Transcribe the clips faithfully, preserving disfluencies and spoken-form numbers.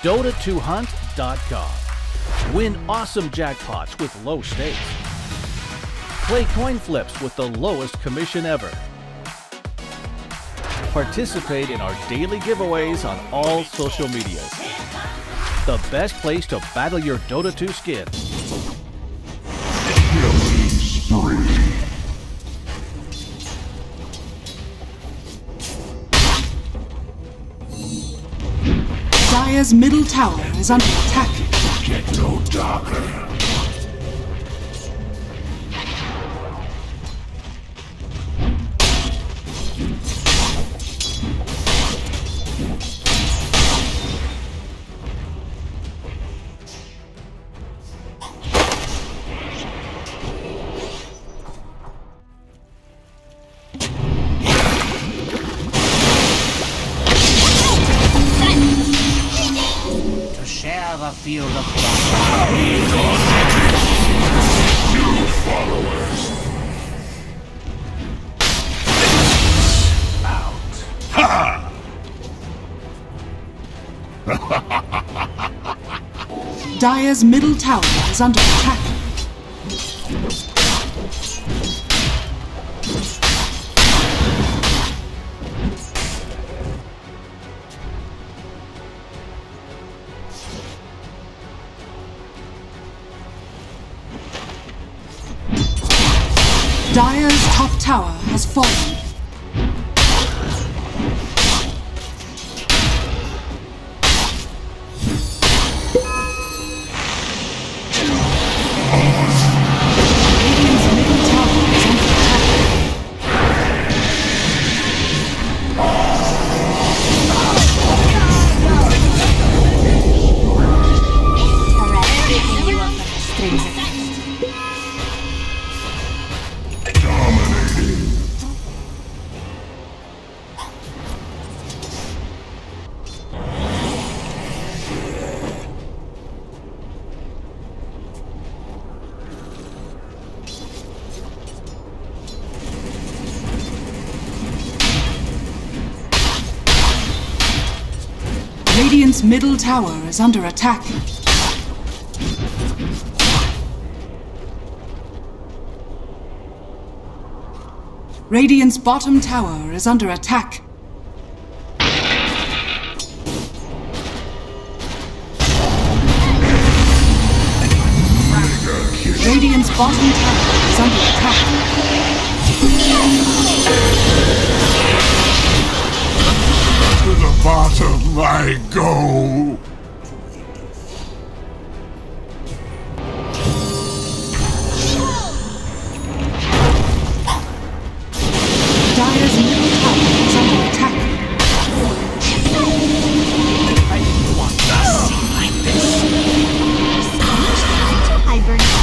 Dota two hunt dot com. Win awesome jackpots with low stakes. Play coin flips with the lowest commission ever. Participate in our daily giveaways on all social medias. The best place to battle your Dota two skin. Killing spree. Dire's middle tower is under attack. Get no darker. The field of battle. New followers. Out. Ha! Dire's middle tower is under attack. Dire's top tower has fallen. Radiant's middle tower is under Radiant's middle tower is under attack. Radiant's bottom tower is under attack. Radiant's bottom tower is under attack. To the bottom I go. Dire's middle tower is under attack. I didn't want to see like this. Hibernate.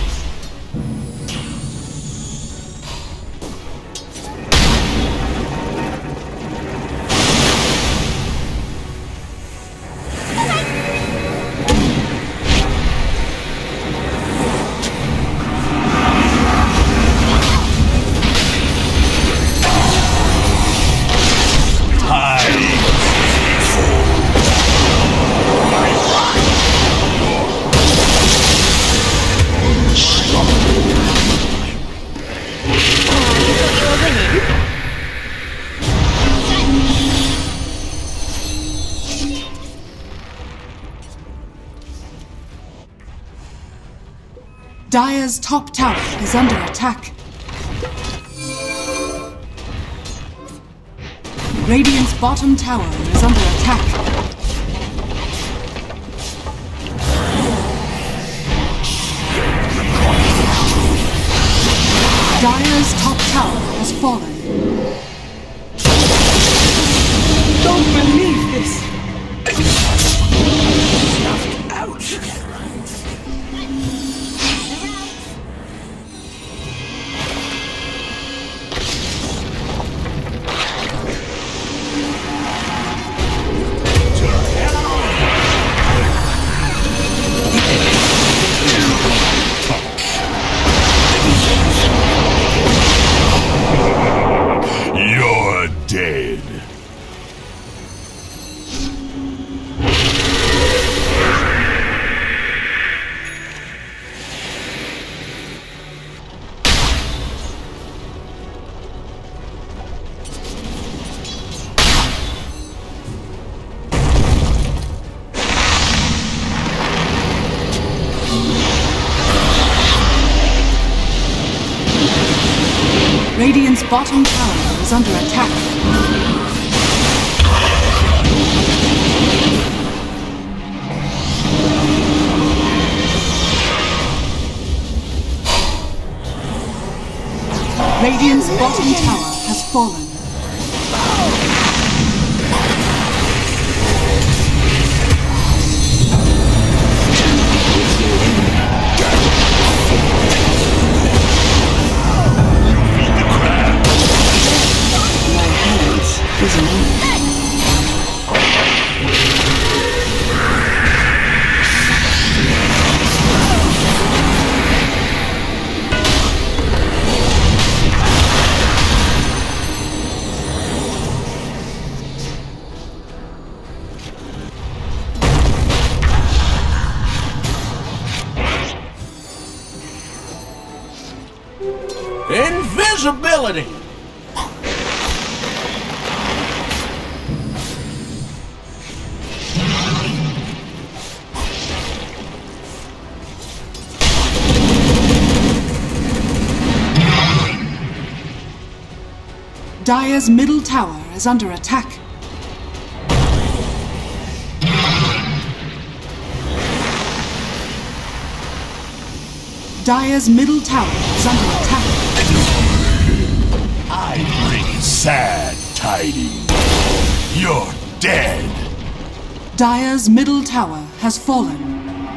Dire's top tower is under attack. Radiant's bottom tower is under attack. Dire's top tower has fallen. Don't believe this. Snuffed out. bottom tower is under attack. Radiant's bottom tower has fallen. My hands is moved. Invisibility! Dire's middle tower is under attack. Dire's middle tower is under attack. I bring sad tidings. You're dead. Dire's middle tower has fallen.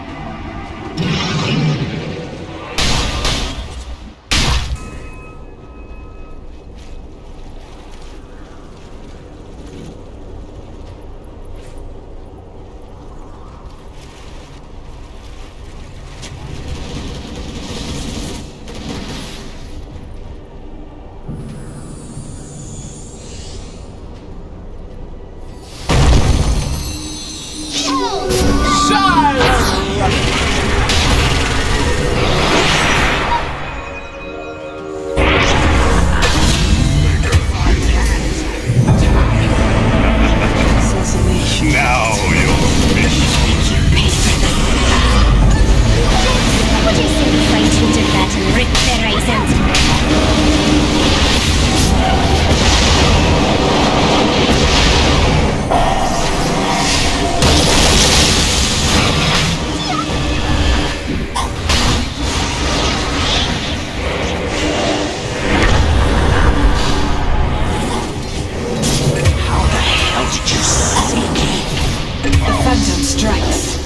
Now you're finished. Would you say we fight into that and rip their eyes How the hell did you see me? The Phantom strikes.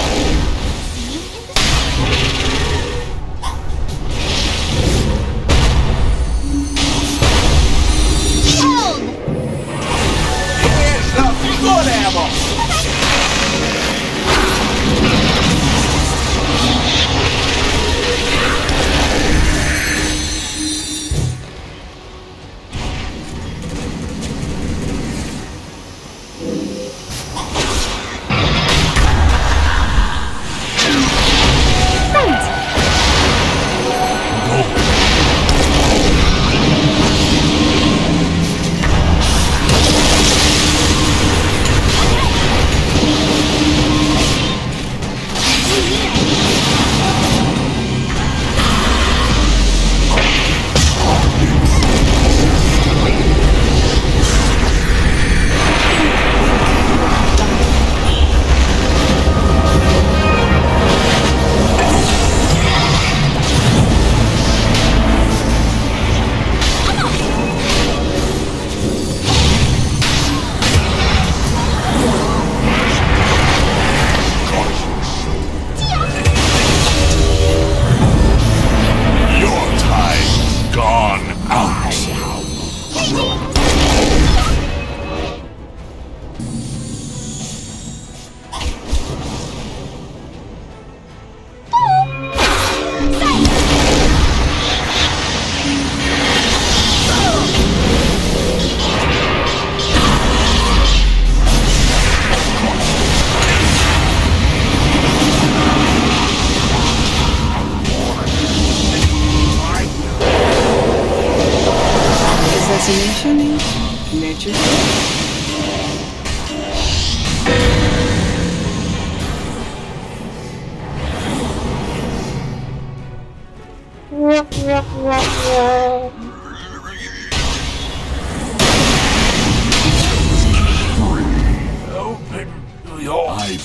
Here's the good ammo!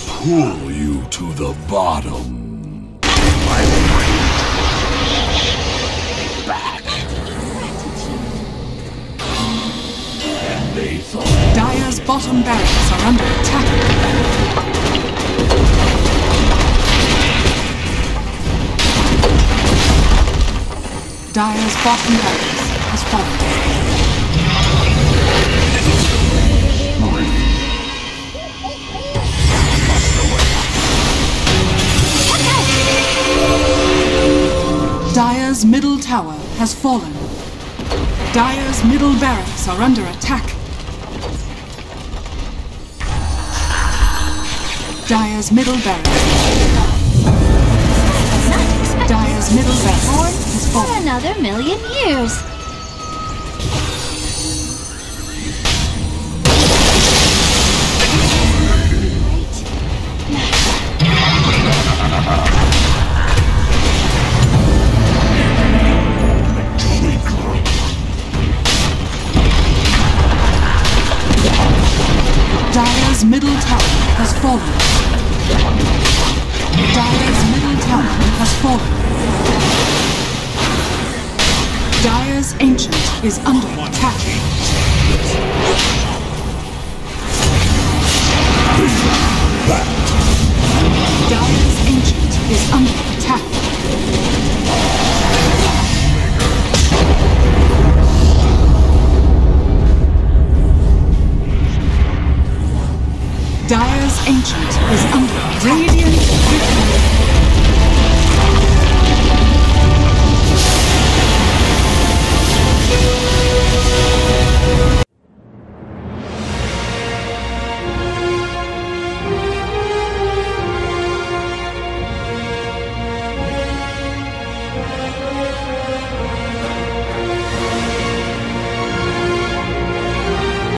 pull you to the bottom. I will bring you back. And they thought Dire's bottom barracks are under attack. Dire's bottom barracks has fallen. Dire's middle tower has fallen. Dire's middle barracks are under attack. Dire's middle barracks. Dire's middle barracks has For fallen. another million years. Dire's middle tower has fallen. Dire's middle tower has fallen. Dire's ancient is under attack. Dire's ancient is under attack. Dire's ancient is under Radiant